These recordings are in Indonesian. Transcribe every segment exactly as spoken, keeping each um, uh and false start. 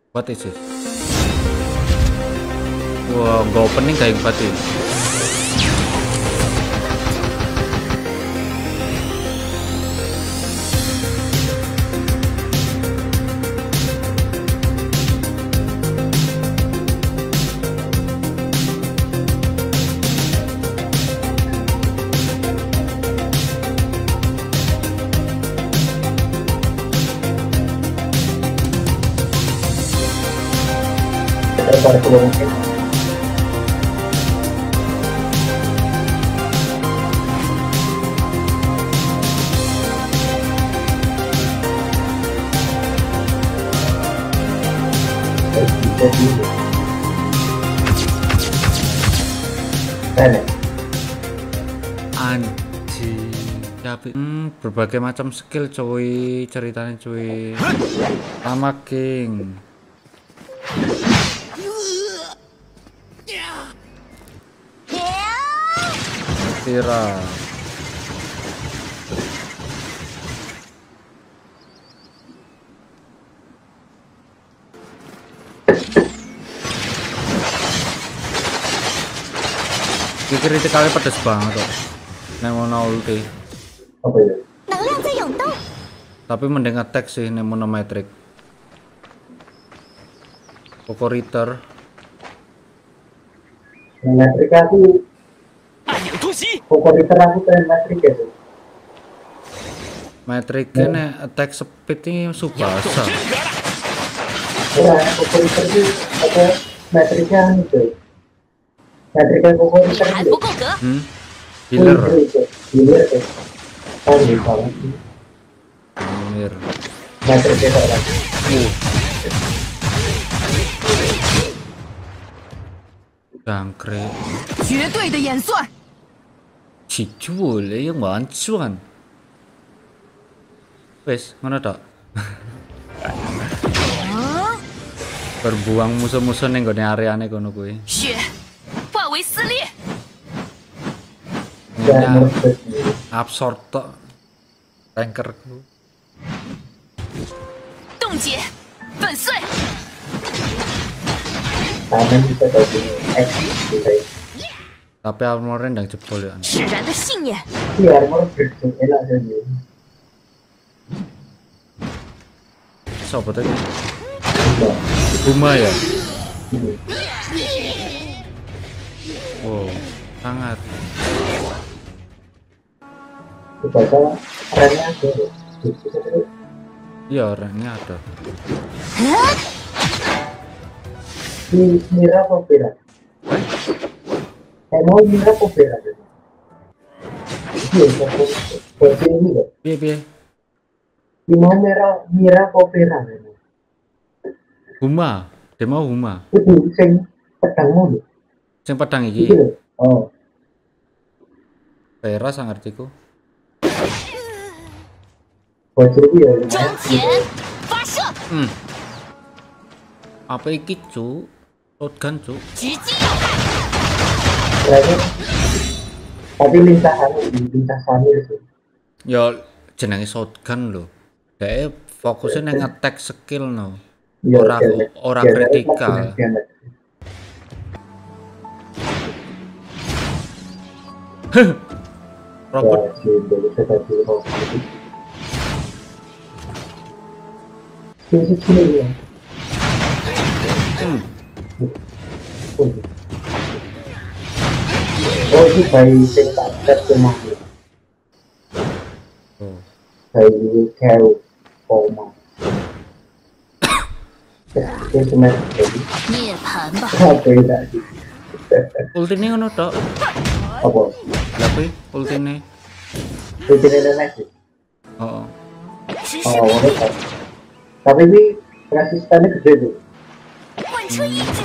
What is it? Wah, wow, gak opening kayak berarti. Tertarik ke mungkin. Anjing, tapi hmm, berbagai macam skill cuy, ceritanya cuy. Sama King. Tira. Kritikalnya pedes banget kok. Nemono ulti. Apa ya? Tapi mending attack sih Nemono Metric. Pokoriter. Metric aku. Pokoriter aku pengen metric ya. Metric kan attack speed ini Subasa. Ya, pokoriter itu apa? Metricnya itu. Metriknya pokoriter itu. Hmm? Healer. Healer ya. Oh, banget sih. Healer. Metriknya lagi. Uh. Jangkrik. 绝对的演算。 起住了yang wancuan. Wes, ngono tok. Berbuang musuh-musuh ning gone areane kono kuwi. 血化为撕裂。 Absorb tok tankerku. 冻结，粉碎。 Tangan bisa tadi X bisa. Tapi armornya ndang jebol ya. 使然的信念。 Iya, armor berjumlah enak saja. Sopo tadi? Buma ya? Wow, sangat. Dibaca trennya ada. Iya, orangnya ada. Di Mira apa Vera? Eh, mau Mira apa Vera? Iya, seperti ini loh. Piye piye? Di mau Mira Mira apa Vera? Huma, demo Huma. Itu sing pedang mulu. Sing pedang iki. Itu. Oh. Vera sangartiku. Bocor dia. 装填发射， Hmm. Apa iki, Cuk? Shotgun, Cuk. 直击要害。 Berarti tapi lintasan lintasan itu. Ya jenenge shotgun lho. Dhek fokusnya nang attack skill no. Ya, Ora ya, ora ya, kritikal. ya, ya. Robot Ya, si dulu saya tadi mau sini sini ya. hmm. Oh, itu bayi sing tak tes rumah. Oh. Bayi kau koma. Itu cuma bayi. 涅槃吧。 Apa itu tadi? Ultine ngono tok. Apa? Lah kuwi ultine. Itu ada lagi. Heeh. Oh, itu. Tapi ini resistannya gede tuh. 贯彻意志。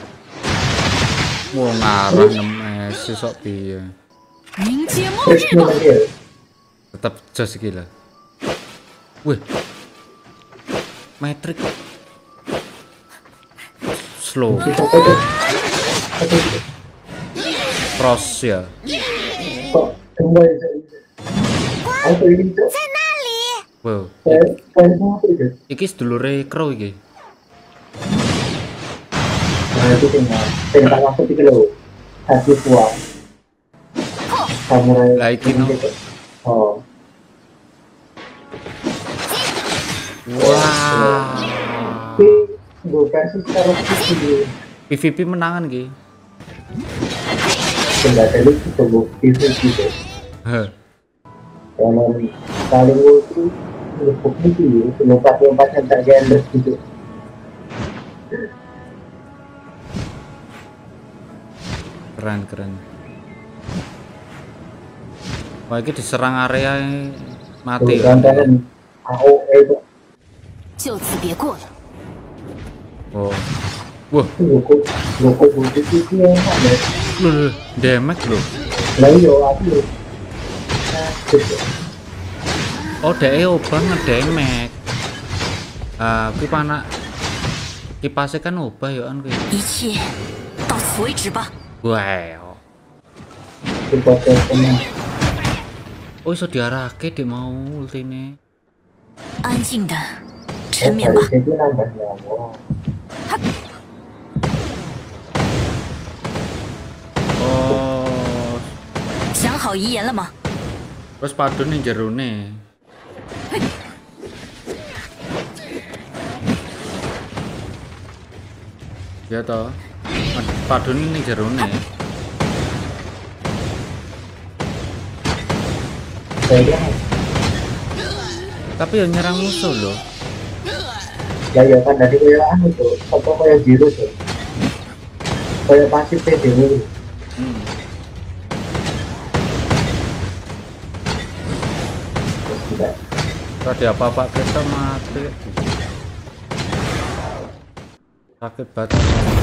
Wong ngarah nemes sesok piye. 迎接末 Terus 日吧。 lagi ya. Tetap jos iki lah. Wih. Metric kok. Slow. Apa itu? Apa itu? Cross ya. Kok kembali saja? Apa ini tuh? Wow. Saya saya mau apa itu? Iki sedulure Crow iki. Nah itu tinggal tinggal waktu tiga lo hati puas samurai Lah iki no. gitu. Oh Wah. tapi gue versi sekarang itu P V P menangan ki. tidak ada itu tuh itu gitu Heh. kalau paling itu lupuk itu lompat-lompat yang tak gender gitu. Keren keren. Wah ini diserang area mati kan. Kan A O E itu 就此别过了。 Oh. Wah, lupuk lupuk lupuk itu yang ada loh, damage loh. lah yo aku loh. Nah, gitu. Oh, dhek obah ngedamage. Ah, kuwi panak kipase kan obah yo kan kuwi. 一切到此为止吧。 Wow. Support temen. Oh, iso diarahke dek mau ultine. 安静的沉眠吧。 Jadi nambah nyawa. Oh, 想好遗言了吗？ terus padun ning jerone. Ya toh. Padun ning jerone. Saya Tapi yang nyerang musuh loh. ya ya kan dari kayak anu tuh, apa kayak biru tuh. Kayak pasif dulu. Hmm. Tidak. Tadi apa-apa kita mati. Sakit banget.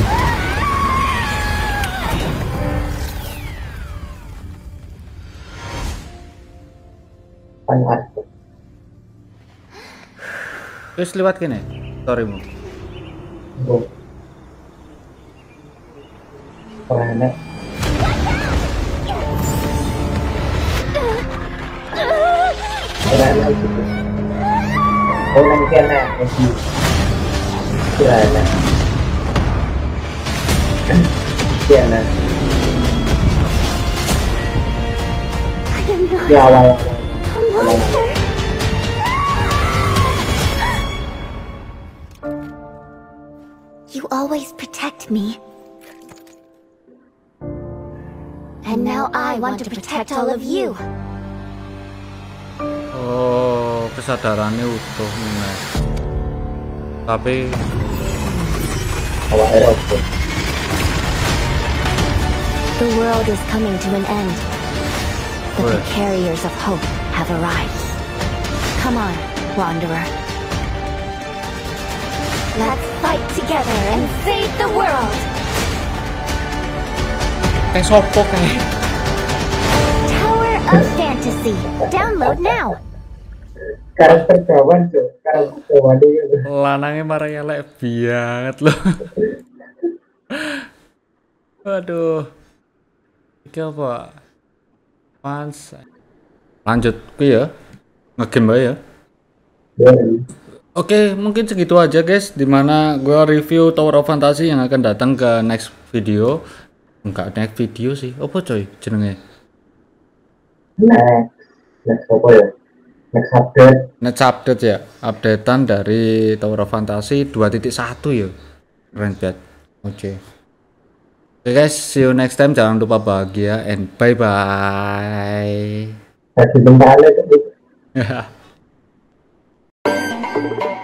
Sangat. Terus lewat kene. Storymu. Oh. Karena karena itu. Oh nanti kena nanti. Karena. Karena. Di awal. You always protect me. And now I want to protect all of you. Oh, kesadarannya utuh nih. Tapi Awal Eropa. The world is coming to an end. But the Where? carriers of hope have arrived. Come on, Wanderer. Let's fight together and save the world! kayak sopo kayak. Tower of Fantasy. Download now. Karakter kawan tuh, karakter kawan itu. Lanangnya marah elek banget loh. Waduh. Iki apa? Mans. Lanjut ku ya. Ngegame bae ya. Oke, mungkin segitu aja guys, dimana gua review Tower of Fantasy yang akan datang ke next video. Enggak next video sih, apa coy jenenge? Next, next apa ya? Next update. Next update ya, updatean dari Tower of Fantasy dua titik satu ya. Keren banget. Oke. Oke guys, see you next time. Jangan lupa bahagia and bye bye. Kasih bentar aja tuh.